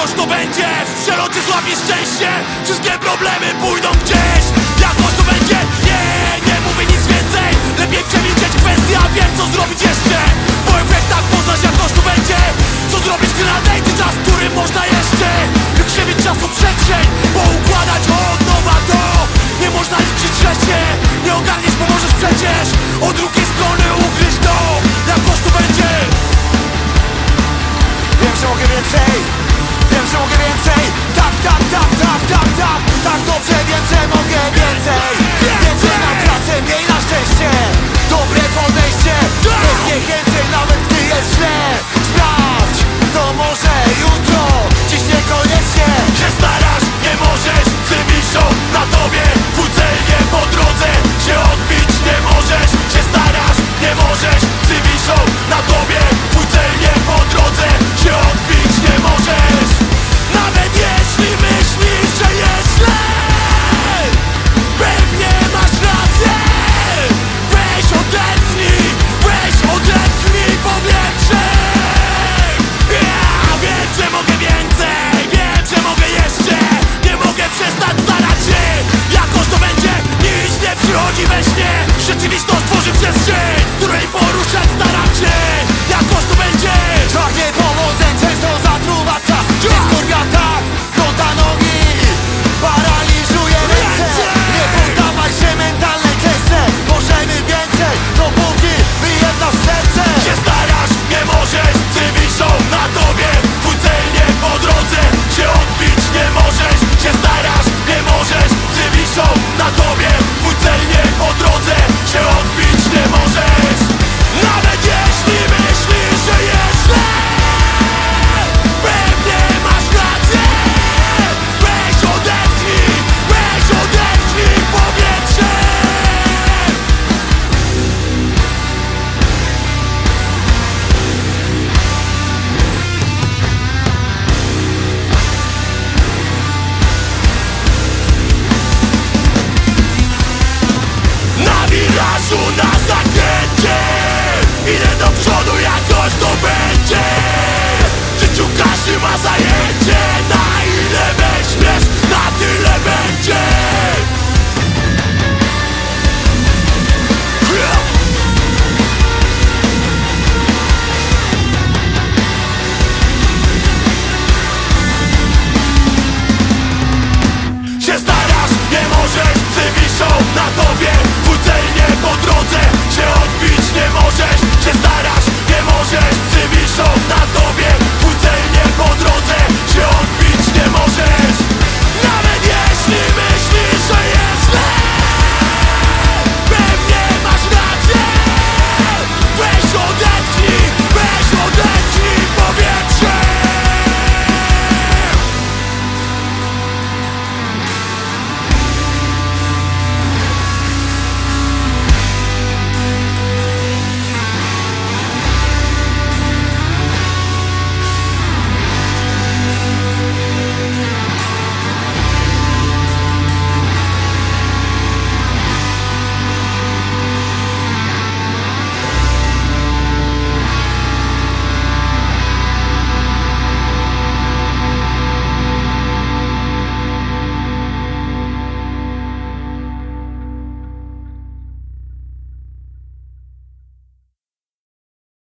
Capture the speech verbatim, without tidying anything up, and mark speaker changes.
Speaker 1: jakoś to będzie. W przelocie złapiesz szczęście, wszystkie problemy pójdą gdzieś. Jakoś to będzie, nie, nie mówię nic więcej. Lepiej przemilczeć kwestię, a wiem co zrobić jeszcze. Po efektach poznasz jakoś to będzie. Co zrobić, gdy nadejdzie czas, którym można jeszcze wykrzywić czasu przestrzeń, poukładać od nowa to. Nie można liczyć, że się nie ogarniesz, bo możesz przecież od drugiej strony ukryć to. Jakoś to będzie.
Speaker 2: Wiem, że mogę więcej, wiem, że mogę więcej. Tak, tak, tak, tak, tak, tak. Tak dobrze wiem, że mogę więcej. Więcej na pracę, mniej na szczęście. Dobre podejście, bez niechęceń nawet gdy jest źle. Sprawdź, to może jutro, dziś niekoniecznie.
Speaker 1: Się starasz, nie możesz, psy wiszą na tobie. Twój cel nie po drodze, się odbić nie możesz. Się starasz, nie możesz, psy wiszą na tobie. Twój cel nie po drodze, się odbić nie możesz. Nawet jeśli myślisz, że jest źle, pewnie masz rację. Weź odetchnij, weź odetchnij powietrze. Ja wiem, że mogę więcej, wiem, że mogę jeszcze. Nie mogę przestać starać się. Jakoś to będzie, nic nie przychodzi we śnie. Rzeczywistość tworzy przestrzeń, której poruszać staram się. Jakoś to będzie.
Speaker 2: Szlachnie powodzeń często zatruwa czas. Nie skurwia tak, kąta nogi, paraliżuje ręce. Nie poddawaj się mentalnej klęsce. Możemy więcej, dopóki wyjedna w serce.
Speaker 1: Się starasz, nie możesz, psy wiszą na tobie. Twój cel nie po drodze, się odbić nie możesz. Się starasz, nie możesz, psy wiszą na tobie. Twój cel nie po drodze, się odbić nie możesz. Nawet jeśli myślisz, że jest źle, pewnie masz rację. Weź odetchnij, weź odetchnij powietrze. Na wirażu, na zakręcie idę do przodu.